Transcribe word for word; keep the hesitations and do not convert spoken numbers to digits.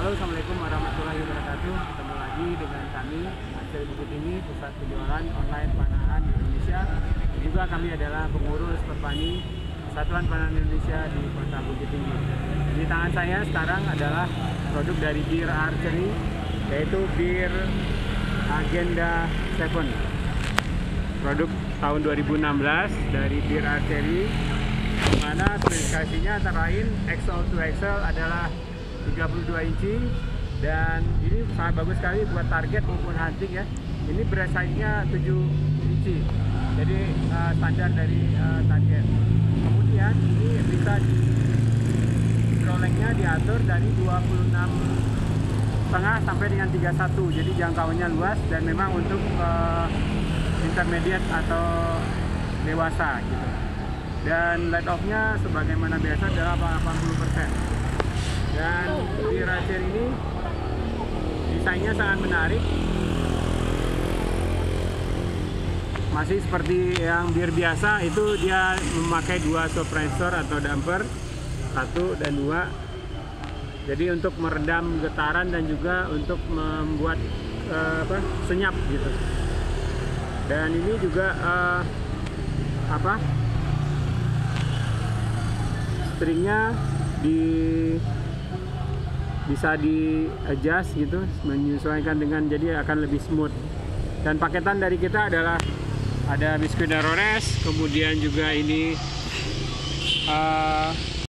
Halo, assalamualaikum warahmatullahi wabarakatuh. Ketemu lagi dengan kami Archery Bukit Tinggi, pusat kejuaraan online panahan di Indonesia. Juga kami adalah pengurus Perpani Persatuan Panahan Indonesia di Kota Bukit Tinggi. Di tangan saya sekarang adalah produk dari Bir Archery, yaitu Bir Agenda tujuh. Produk tahun dua ribu enam belas dari Bir Archery, di mana spesifikasinya antara lain X L to X L adalah tiga puluh dua inci, dan ini sangat bagus sekali buat target maupun hunting ya. Ini berat size-nya tujuh inci, jadi uh, standar dari uh, target. Kemudian ini bisa rolengnya diatur dari dua puluh enam setengah sampai dengan tiga puluh satu, jadi jangkauannya luas dan memang untuk uh, intermediate atau dewasa gitu. Dan let off-nya sebagaimana biasa adalah delapan puluh persen. Dan Bir Archery ini desainnya sangat menarik, masih seperti yang bir biasa, itu dia memakai dua suppressor atau damper, satu dan dua, jadi untuk meredam getaran dan juga untuk membuat uh, apa, senyap gitu. Dan ini juga uh, apa stringnya di bisa di adjust gitu, menyesuaikan dengan, jadi akan lebih smooth. Dan paketan dari kita adalah ada biskuit Darores, kemudian juga ini uh,